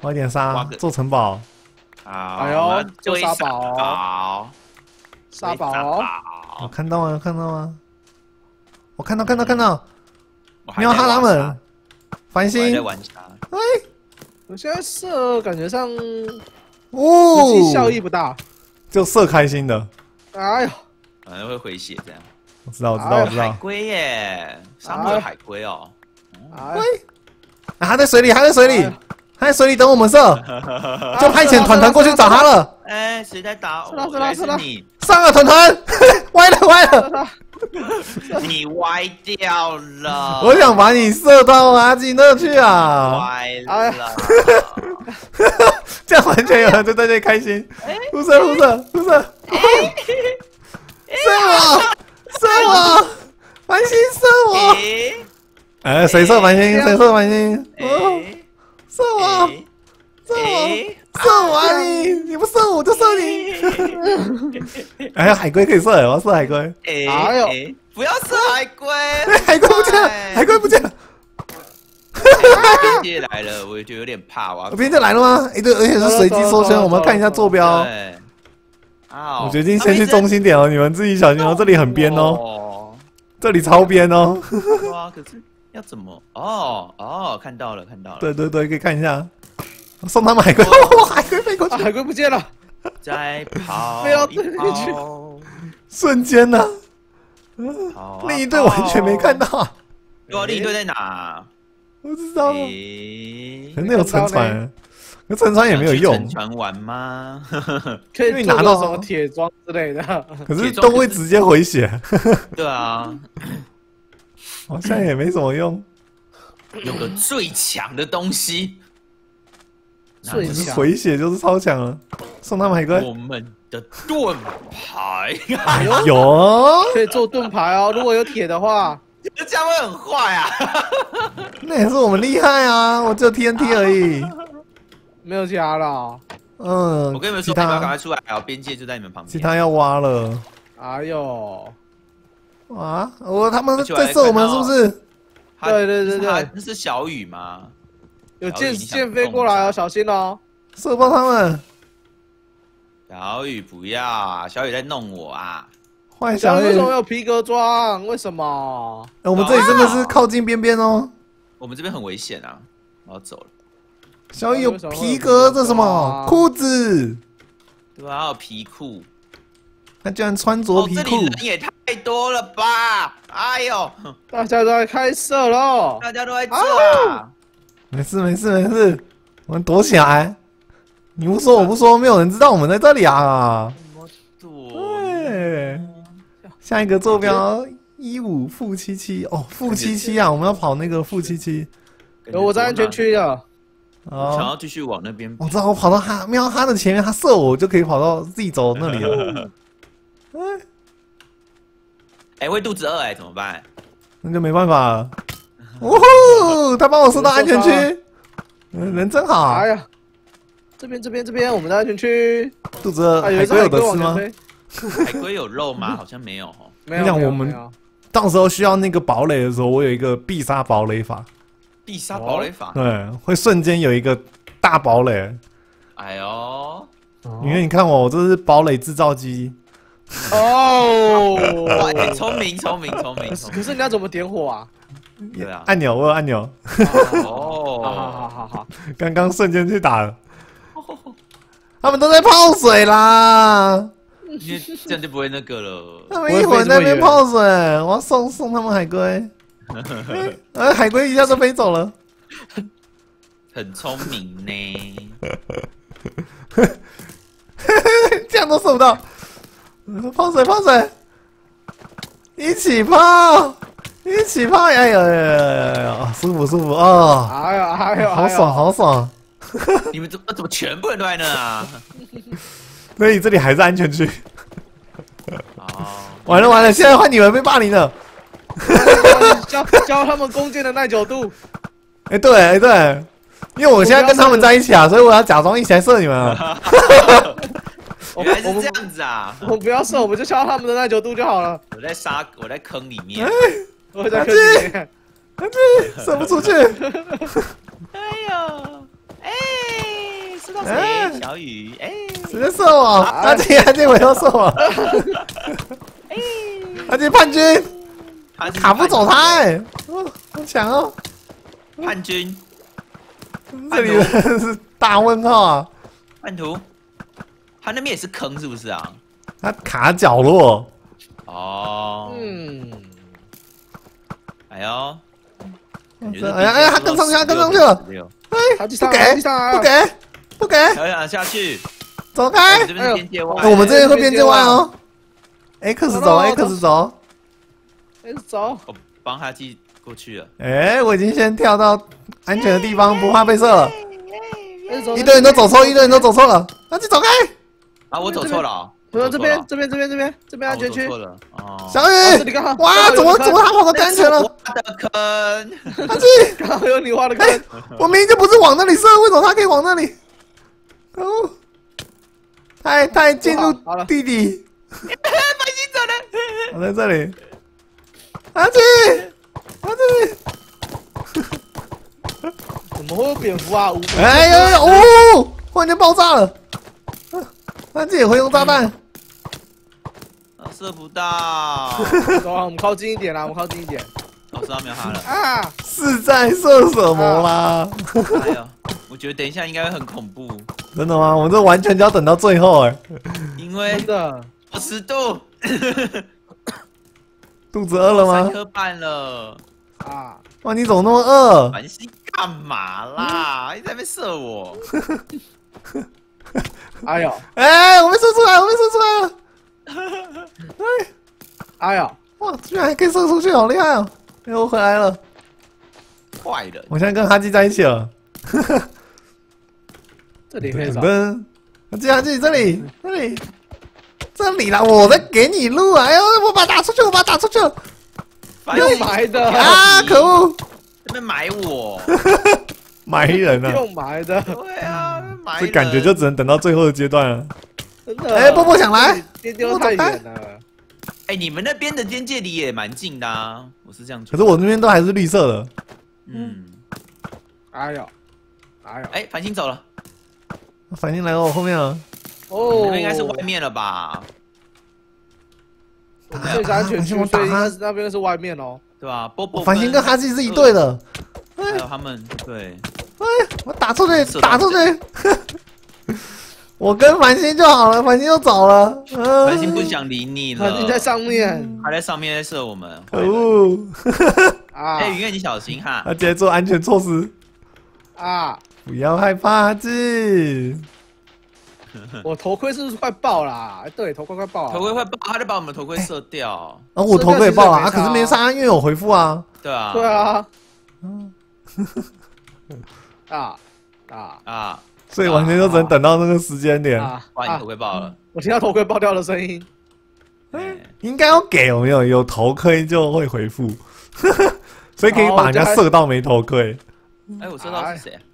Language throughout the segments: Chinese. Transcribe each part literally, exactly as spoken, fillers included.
挖点沙做城堡。 好， 哎呦， 做沙堡，沙堡， 我看到了，看到了，我看到看到看到，喵哈他们，繁星， 在玩沙。 哎， 我现在射感觉上， 哦， 实际效益不大， 就射开心的。 哎呦， 反正会回血这样。 我知道，我知道，我知道。 海龟耶，沙漠有海龟哦。 哎， 还在水里，还在水里。他在水里等我们射，就派遣团团过去找他了。 哎，谁在打？ 是啦是啦是啦， 你上了团团，歪了歪了， 你歪掉了。 我想把你射到阿基那去啊！ 歪了， 这样完全有人在在这开心。互射互射互射，射我射我，繁星射我！哎，谁射繁星？谁射繁星？哦。射我！射我！射我啊你！你不射我，我就射你！哎呀，海龟可以射，我要射海龟。 哎呦， 不要射海龟！ 海龟不见了，海龟不见了。 边界来了，我就有点怕哇。 边界来了吗？哎对，而且是随机收圈，我们看一下坐标。 啊， 我决定先去中心点哦，你们自己小心哦，这里很边哦，这里超边哦。 哇，可是。要怎么？哦哦，看到了，看到了。 对对对，可以看一下。送他们海龟，哇，海龟飞过去， 海龟不见了， 再跑飞到对面去， 瞬间呢，另一队完全没看到。 另一队在哪？ 不知道。可能有沉船，那沉船也没有用。 沉船玩吗？ 可以拿到什么铁装之类的， 可是都会直接回血。 对啊。 好像也没什么用， 有个最强的东西， 最强回血就是超强了。送他们海龟， 我们的盾牌有可以做盾牌哦。如果有铁的话， 这样会很坏啊。 那也是我们厉害啊！我只有 T N T 而已， 没有其他了。 嗯， 我跟你们说，你们要赶快出来啊！边界就在你们旁边。 其他要挖了。 哎呦！ 啊！我他们在射我们是不是？ 对对对对， 那是小雨吗？ 有箭箭飞过来哦，小心哦！ 射爆他们！ 小雨不要啊！小雨在弄我啊！ 坏小雨为什么有皮革装？为什么？ 我们这里真的是靠近边边哦。 我们这边很危险啊！我要走了。 小雨有皮革，这什么裤子？ 对啊，还有皮裤。 他居然穿着皮裤， 这里人也太多了吧！哎呦， 大家都在开射喽！ 大家都在这啊！ 没事没事没事，我们躲起来。你不说我不说，没有人知道我们在这里啊！ 怎么躲？ 对，下一个坐标一五负七七哦，负七七啊，我们要跑那个负七七。 有我在安全区的。 想要继续往那边。 我知道，我跑到哈喵哈的前面，他射我，我就可以跑到自己走那里了。 哎，哎，会肚子饿哎，怎么办？ 那就没办法了。呜呼，他帮我送到安全区，人真好。 哎呀，这边这边这边，我们的安全区。 肚子饿，海龟有得吃吗？ 海龟有肉吗？好像没有哦。 没有。 你讲我们到时候需要那个堡垒的时候，我有一个必杀堡垒法。 必杀堡垒法。 对，会瞬间有一个大堡垒。 哎呦， 因为你看我，我这是堡垒制造机。 哦， 哇，聪明聪明聪明。 可是你要怎么点火啊？ 对啊， 按钮，我有按钮。 哦， 好好好好好， 刚刚瞬间去打了。他们都在泡水啦， 因为这样就不会那个了。 他们一会儿在那边泡水，我要送送他们海龟。哎，海龟一下就飞走了。 很聪明呢。 这样都射不到。泡水泡水，一起泡，一起泡，哎呦哎呦，舒服舒服哦！ 哎呦哎呦， 好爽好爽！ 你们怎么怎么全部人都在那啊？ 所以这里还是安全区。 哦， 完了完了，现在换你们被霸凌了。 教教他们弓箭的耐久度。 哎对哎对，因为我现在跟他们在一起啊，所以我要假装一起来射你们啊。 原来是这样子啊！ 我们不要射，我们就敲他们的耐久度就好了。 我在沙，我在坑里面。 我在坑里面， 射不出去。 哎呦，哎。 射到谁？小雨，哎， 直接射我！阿金，阿金，我要射我！ 哎， 阿金叛军，卡不走他哎！哦，好强哦！ 叛军， 这里是大问号啊！ 叛徒，他那边也是坑是不是啊？ 他卡角落。 哦， 嗯， 哎呦， 哎呀哎呀，他跟上去，他跟上去了！哎，不给，不给，不给！ 小想下去， 走开！ 这边是边界外， 哎，我们这边会边界外哦。X 走 ，X 走 ，X 走。 我帮他寄过去了。 哎，我已经先跳到安全的地方，不怕被射了。 一一堆人都走错，一堆人都走错了，阿金走开！ 啊，我走错了。 不是这边，这边，这边，这边，这边安全区。 哦， 小雨，哇，怎么怎么他跑到更安全了？ 挖的坑， 阿金， 刚好有你挖的坑。 我明明就不是往那里射，为什么他可以往那里？可恶！太太进入地底。 白金走了， 我在这里。阿金，阿金， 怎么会有蝙蝠啊？ 哎呦呦！哦，忽然间爆炸了。阿金也会用炸弹。 射不到， 走啊，我们靠近一点啦，我们靠近一点。 我射到没有他了啊！ 是在射什么啦？ 哎呦，我觉得等一下应该会很恐怖。 真的吗？我们这完全就要等到最后哎。 因为真的二十度， 肚子饿了吗？ 三颗半了啊！ 哇，你怎么那么饿？ 繁星干嘛啦？一直在那边射我。 哎呦！ 哎，我被射出来，我被射出来了。哎， 哎呀！ 哇，居然还可以射出去，好厉害哦！哎，我回来了。 坏人！ 我现在跟哈基在一起了。 这里可以找。 哈基哈基，这里这里这里啦！我在给你路啊！哎呦，我把它打出去，我把它打出去了。 又埋的啊！可恶！ 这边埋我， 埋人啊！ 又埋的。 对啊，埋。 这感觉就只能等到最后的阶段了。 真的。 哎，波波想来， 边丢太远了。 哎，你们那边的边界离也蛮近的啊，我是这样。 可是我那边都还是绿色的。 嗯。 哎呦，哎呦， 哎，繁星走了。 繁星来到我后面了。 哦， 那边应该是外面了吧？ 最安全区，所以应该是那边是外面哦， 对吧？波波。 繁星跟哈基是一队的。 还有他们，对。 哎，我打出去，打出去。我跟繁星就好了，繁星又走了。 繁星不想理你了。 繁星在上面， 还在上面在射我们。 可恶！ 啊！ 哎，云月你小心哈。 他直接做安全措施。 啊！ 不要害怕，哈基。 我头盔是不是快爆啦？对，头盔快爆了。 头盔快爆，他就把我们头盔射掉。 啊，我头盔也爆了啊，可是没杀，因为有回复啊。 对啊。 对啊。嗯。啊啊啊！ 所以完全就只能等到那个时间点。 哇，你头盔爆了！ 我听到头盔爆掉的声音。 应该要给有没有？有头盔就会回复，所以可以把人家射到没头盔。 哎，我射到是谁？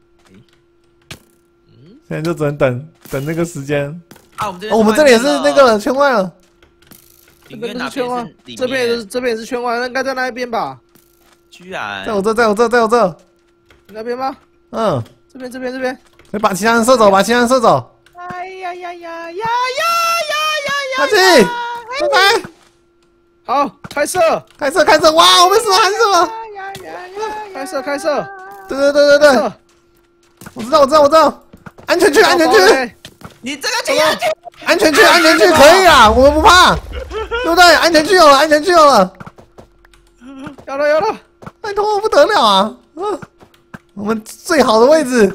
现在就只能等等那个时间。 啊，我们这哦，我们这里也是那个圈外了。 这边是圈外，这边也是这边也是圈外，那应该在那一边吧？ 居然在我这，在我这，在我这。 那边吗？ 嗯， 这边这边这边。 你把其他人射走，把其他人射走。 哎呀呀呀呀呀呀呀！ 哈基，拜拜。 好，开射， 开射，开射！哇，我被射寒射了。 开射，开射！ 对对对对对，我知道，我知道，我知道。安全区，安全区！ 你这个进安全安全区，安全区可以啊，我们不怕，对不对？安全区有了，安全区有了， 有了有了， 拜托不得了啊！嗯，我们最好的位置。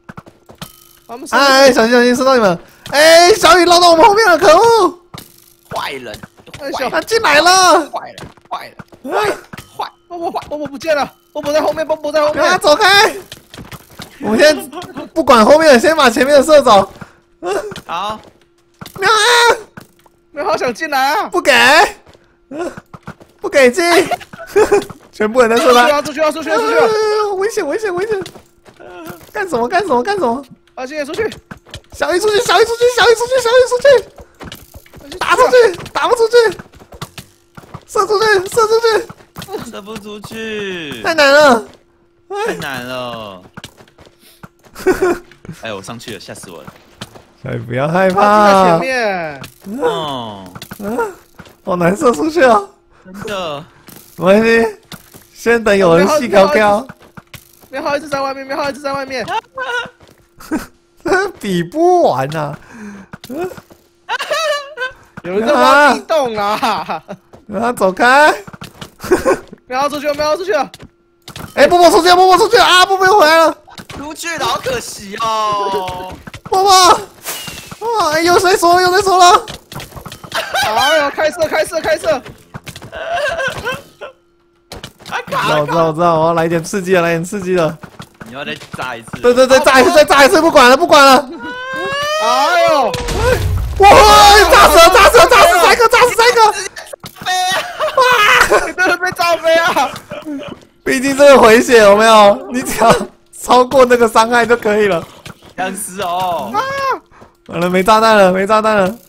哎，小心小心，射到你们！哎，小雨绕到我们后面了，可恶！ 坏人， 他进来了！ 坏人，坏人，坏坏！ 波波波波不见了，波波在后面，波波在后面， 他走开！我们先不管后面，先把前面的射走。 好， 喵啊！ 喵好想进来啊！ 不给，不给进，全部人在射他。 出去啊！出去啊！出去啊！ 危险！危险！危险！干什么？干什么？干什么？ 阿星也出去！ 小鱼出去！小鱼出去！小鱼出去！小鱼出去！打出去！打不出去！射出去！射出去！ 射不出去！ 太难了！ 太难了！ 哎，我上去了，吓死我了！ 哎，不要害他怕。 在前面。 哦， 好难射出去啊！ 真的。 没关系，先等有人细飘飘。 喵号一直在外面，喵号一直在外面。 比不完呐！ 有人在挖地洞啊！ 啊，走开！ 喵号出去了，喵号出去了。 哎，波波出去了，波波出去了啊！波波又回来了。 出去了，好可惜哦。 波波，哇，有谁锁了？有谁锁了？ 哎呦，开射，开射，开射！ 知道，知道，知道，我要来点刺激了，来点刺激了。 你要再炸一次？ 对对对，炸一次，再炸一次，不管了，不管了。 哎呦！ 哇！炸死了，炸死了，炸死三个，炸死三个！ 飞啊！ 哇！你真的被炸飞啊！ 毕竟这个回血有没有？你只要超过那个伤害就可以了。 僵尸哦！ 完了，没炸弹了，没炸弹了。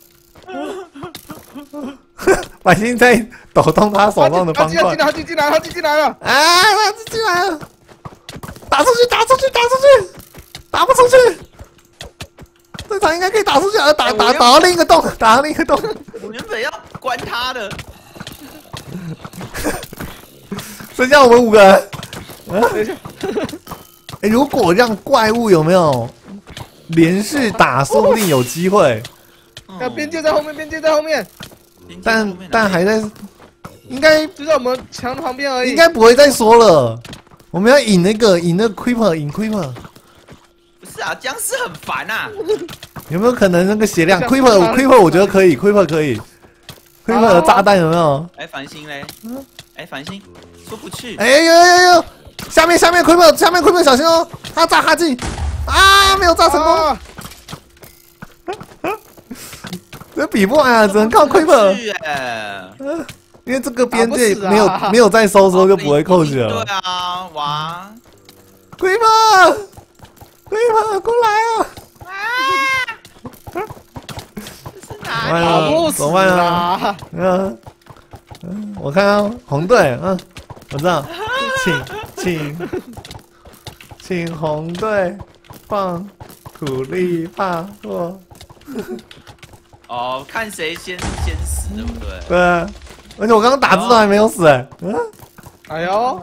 百姓在抖动他手上的方块。 他进进来，他进进来了！ 啊，他进进来了！打出去，打出去，打出去！打不出去。这场应该可以打出去了，打打打到另一个洞，打到另一个洞。 我原本要关他的。 剩下我们五个人。啊、等一下。哎、欸，如果让怪物有没有连续打，说不定有机会。 那边界在后面，边界在后面。 但但还在，应该就在我们墙旁边而已。 应该不会再说了。我们要引那个引那个 creeper， 引 creeper。 不是啊，僵尸很烦啊。 有没有可能那个血量 creeper creeper 我觉得可以 creeper 可以 creeper 的炸弹有没有？ 哎，繁星嘞？嗯，哎，繁星出不去。 哎呦呦呦！下面下面 creeper 下面 creeper 小心哦，他炸哈气啊，没有炸成功。这比不完啊，只能靠 creeper。因为这个边界没有没有再收缩就不会扣血了。 对啊，哇 creeper creeper 过来啊！完了，怎么办啊？嗯嗯，我看到红队，嗯，我知道，请请请红队放苦力怕或。 哦，看谁先先死，对不对？ 对啊，而且我刚刚打字都还没有死哎。嗯， 哎呦，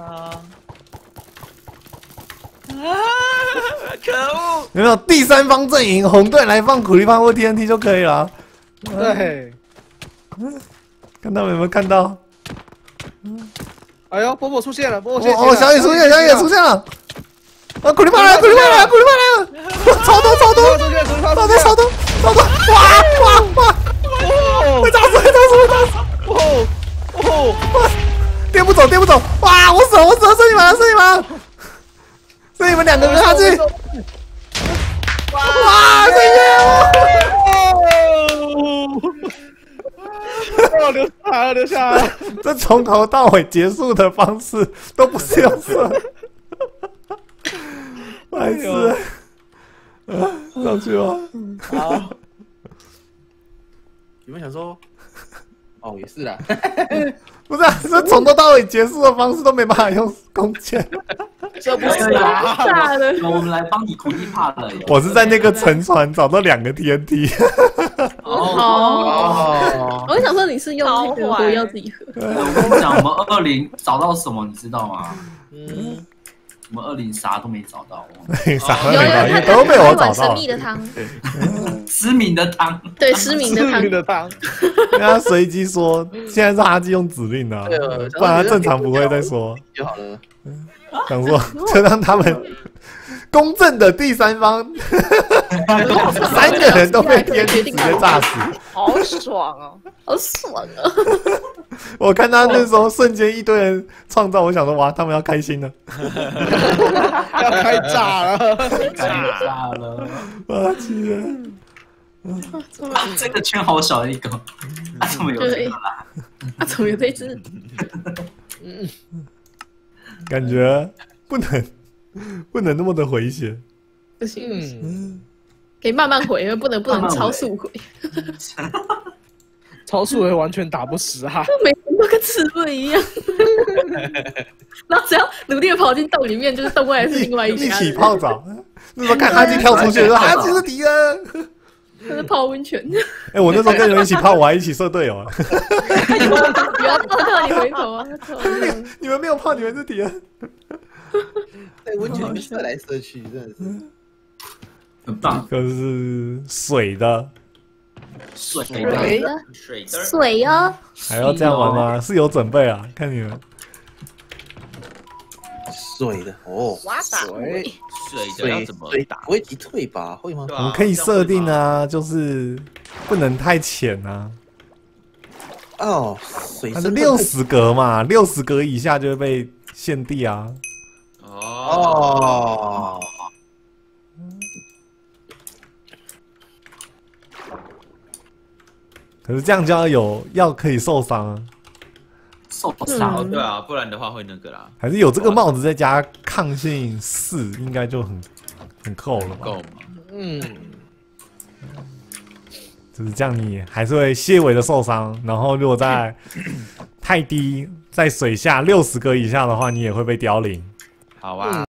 可恶！ 有没有第三方阵营红队来放苦力怕或 T N T 就可以了？ 对， 看到没有？没有看到？ 哎呦，波波出现了，波波出现了！ 哦，小野出现，小野出现了！啊，苦力怕来，苦力怕来，苦力怕来了！超多，超多，超多，超多，超多！哇哇哇！被炸死，被炸死，被炸死！ 哦哦！ 哇！颠不走，颠不走！哇！我死了，我死了！剩你们了，剩你们了！剩你们两个人下去！哇！谢谢我！留下来了，留下来了！ 这从头到尾结束的方式都不是用射，白痴！啊，上去吧。 好。有没有想说？哦，也是啦。 不是、啊，这从头到尾结束的方式都没办法用弓箭。 这不是啊！我们来帮你苦力怕了。 我是在那个沉船找到两个 T N T。 哦，我想说你是用那个火药礼盒。 我跟你讲，我们二零找到什么，你知道吗？嗯。我们二零啥都没找到， 啥都没找，因为都被我找到。 神秘的汤， 失明的汤， 对，失明的汤， 失明的汤。 因为他随机说，现在是哈基用指令啊，不然他正常不会再说。 就好了。 想说，就让他们公正的第三方，三个人都被天直接炸死， 好爽哦，好爽啊！ 我看他那时候瞬间一堆人创造，我想说哇，他们要开心了， 要开炸了， 开炸了！ 哇，气人！ 这个圈好小一个，啊，怎么有这个啦？ 啊，怎么有这只？ 嗯， 感觉不能不能那么的回血， 不行，嗯，可以慢慢回，不能不能超速回， 超速回完全打不死啊！ 没都跟刺猬一样。然后只要努力的跑进洞里面，就是洞外是另外一一家。 起泡澡。那时候看哈基跳出去，说哈基是敌人。 他是泡温泉。 哎，我那时候跟人一起泡，我还一起射队友。 不要泡到你回头啊！ 你们没有泡，你们是敌人。 在温泉里面射来射去，真的是很棒。 可是水的， 水水的， 的水的水哦， 还要这样玩吗？是有准备啊，看你们。 水的哦， 哇打水水的要怎么水打？ 不会击退吧？会吗？ 我们可以设定啊，就是不能太浅啊。 哦，水它是六十格嘛，六十格以下就会被限地啊。 哦。 可是这样就要有要可以受伤啊。 受哦， 伤， 对啊，不然的话会那个啦。 还是有这个帽子再加抗性四，应该就很很够了吧？ 够吗？ 嗯， 就是这样，你还是会些微的受伤。然后如果在太低，在水下六十格以下的话，你也会被凋零。 好啊。